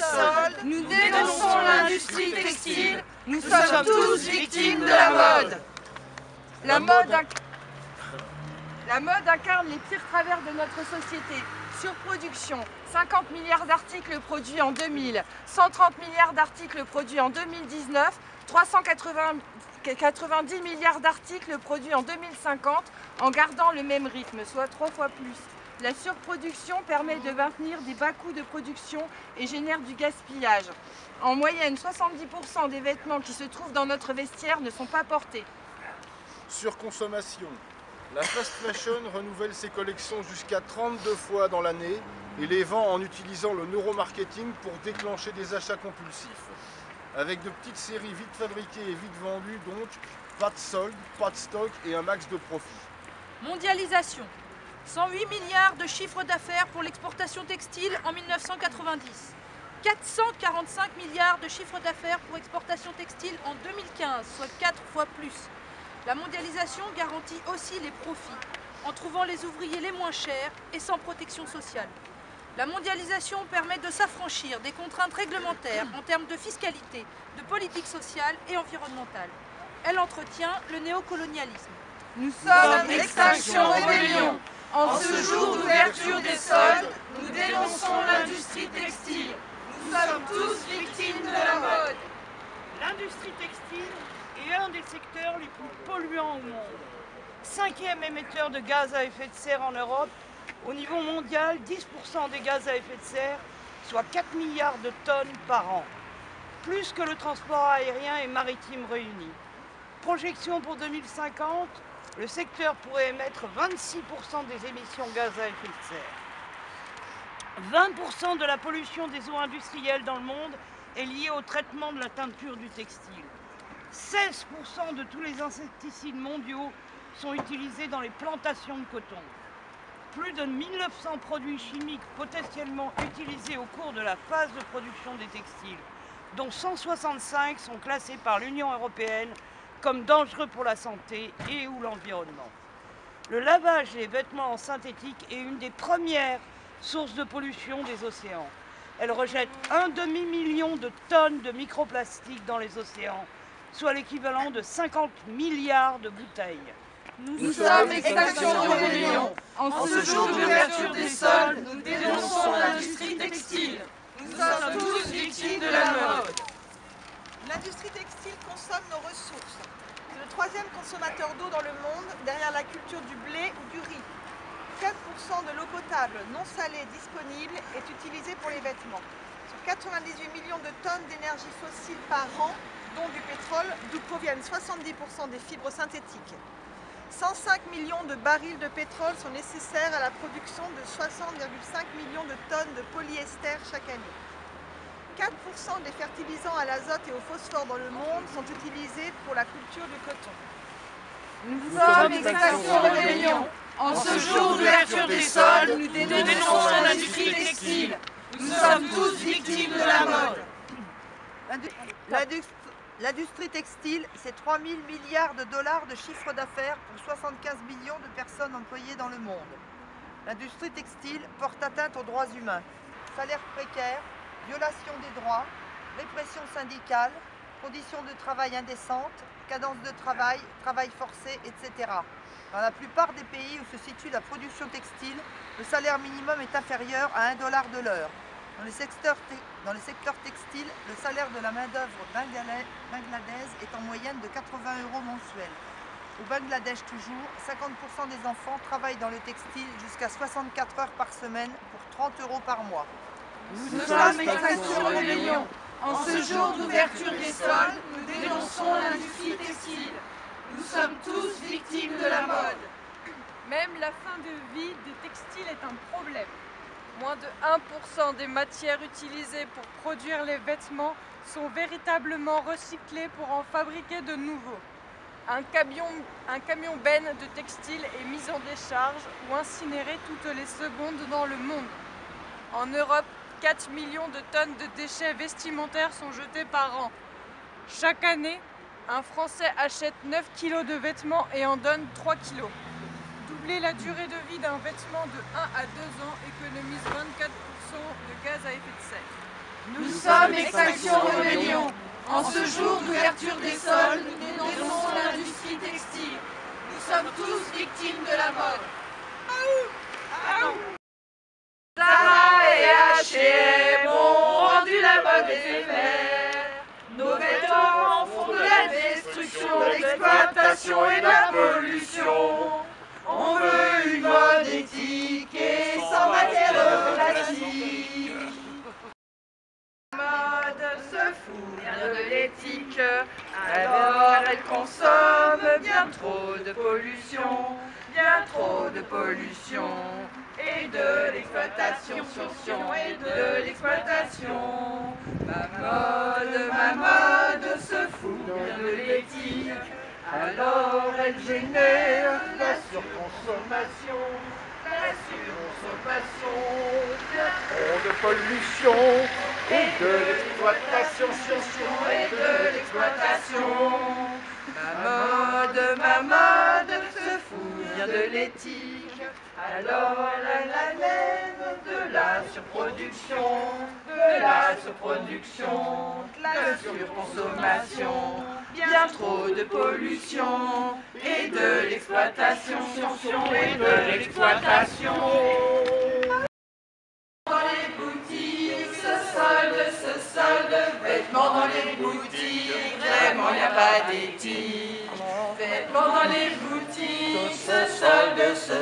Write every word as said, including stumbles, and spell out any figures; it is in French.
soldes, nous dénonçons l'industrie textile, nous sommes tous victimes de la mode. La mode, la mode incarne les pires travers de notre société. Surproduction, cinquante milliards d'articles produits en deux mille, cent trente milliards d'articles produits en deux mille dix-neuf, trois cent quatre-vingt-dix milliards d'articles produits en deux mille cinquante en gardant le même rythme, soit trois fois plus. La surproduction permet de maintenir des bas coûts de production et génère du gaspillage. En moyenne, soixante-dix pour cent des vêtements qui se trouvent dans notre vestiaire ne sont pas portés. Surconsommation. La fast fashion renouvelle ses collections jusqu'à trente-deux fois dans l'année et les vend en utilisant le neuromarketing pour déclencher des achats compulsifs. Avec de petites séries vite fabriquées et vite vendues, donc pas de solde, pas de stock et un max de profit. Mondialisation. cent huit milliards de chiffre d'affaires pour l'exportation textile en mille neuf cent quatre-vingt-dix. quatre cent quarante-cinq milliards de chiffre d'affaires pour exportation textile en deux mille quinze, soit quatre fois plus. La mondialisation garantit aussi les profits, en trouvant les ouvriers les moins chers et sans protection sociale. La mondialisation permet de s'affranchir des contraintes réglementaires en termes de fiscalité, de politique sociale et environnementale. Elle entretient le néocolonialisme. Nous sommes Extinction Rébellion. En ce jour d'ouverture des soldes, nous dénonçons l'industrie textile. Nous sommes tous victimes de la mode. L'industrie textile est un des secteurs les plus polluants au monde. Cinquième émetteur de gaz à effet de serre en Europe, au niveau mondial, dix pour cent des gaz à effet de serre, soit quatre milliards de tonnes par an. Plus que le transport aérien et maritime réunis. Projection pour deux mille cinquante, le secteur pourrait émettre vingt-six pour cent des émissions de gaz à effet de serre. vingt pour cent de la pollution des eaux industrielles dans le monde est liée au traitement de la teinture du textile. seize pour cent de tous les insecticides mondiaux sont utilisés dans les plantations de coton. Plus de mille neuf cents produits chimiques potentiellement utilisés au cours de la phase de production des textiles, dont cent soixante-cinq sont classés par l'Union européenne comme dangereux pour la santé et ou l'environnement. Le lavage des vêtements en synthétique est une des premières sources de pollution des océans. Elle rejette un demi-million de tonnes de microplastiques dans les océans, soit l'équivalent de cinquante milliards de bouteilles. Nous, nous sommes Extinction Rébellion. En ce jour d'ouverture des soldes, nous dénonçons l'industrie textile. Nous sommes tous victimes de la mode. L'industrie textile consomme nos ressources. C'est le troisième consommateur d'eau dans le monde, derrière la culture du blé ou du riz. quatre pour cent de l'eau potable non salée disponible est utilisée pour les vêtements. Sur quatre-vingt-dix-huit millions de tonnes d'énergie fossile par an, dont du pétrole, d'où proviennent soixante-dix pour cent des fibres synthétiques. cent cinq millions de barils de pétrole sont nécessaires à la production de soixante virgule cinq millions de tonnes de polyester chaque année. quatre pour cent des fertilisants à l'azote et au phosphore dans le monde sont utilisés pour la culture du coton. Nous sommes Extinction Rébellion. En ce jour d'ouverture des soldes, nous dénonçons l'industrie textile. Nous sommes tous victimes de la mode. L'industrie textile, c'est trois mille milliards de dollars de chiffre d'affaires pour soixante-quinze millions de personnes employées dans le monde. L'industrie textile porte atteinte aux droits humains. Salaires précaires, violation des droits, répression syndicale, conditions de travail indécentes, cadence de travail, travail forcé, et cetera. Dans la plupart des pays où se situe la production textile, le salaire minimum est inférieur à un dollar de l'heure. Dans les, secteurs dans les secteurs textiles, le salaire de la main-d'œuvre bangladaise est en moyenne de quatre-vingts euros mensuels. Au Bangladesh toujours, cinquante pour cent des enfants travaillent dans le textile jusqu'à soixante-quatre heures par semaine pour trente euros par mois. Nous sommes Extinction Rébellion. En ce jour d'ouverture des soldes, nous dénonçons l'industrie textile. Nous sommes tous victimes de la mode. Même la fin de vie des textiles est un problème. Moins de un pour cent des matières utilisées pour produire les vêtements sont véritablement recyclées pour en fabriquer de nouveaux. Un camion, un camion benne de textile est mis en décharge ou incinéré toutes les secondes dans le monde. En Europe, quatre millions de tonnes de déchets vestimentaires sont jetés par an. Chaque année, un Français achète neuf kilos de vêtements et en donne trois kilos. Doubler la durée de vie d'un vêtement de un à deux ans économise vingt-quatre pour cent de gaz à effet de serre. Nous sommes Extinction Rebellion. En ce jour d'ouverture des sols, nous dénonçons l'industrie textile. Nous sommes tous victimes de la mode. Zara et H et M ont rendu la mode éphémère. Nos vêtements font de la destruction, de l'exploitation et de la pollution. On veut une mode éthique et sans matière plastique. La mode se fout bien de l'éthique, alors elle consomme bien trop de pollution, bien trop de pollution et de l'exploitation, et de l'exploitation. Ma mode, ma mode se fout bien de l'éthique, alors elle génère la surconsommation, la surconsommation, bien trop de pollution et de l'exploitation, et de l'exploitation. Ma mode, ma mode se fout bien de l'éthique, alors elle amène de la surproduction, de la surproduction, de la surconsommation, bien trop de pollution et de l'exploitation, et de l'exploitation. Dans les boutiques, se solde, se solde, vêtements dans les boutiques, vraiment y a pas d'éthique. Vêtements dans les boutiques, se solde, se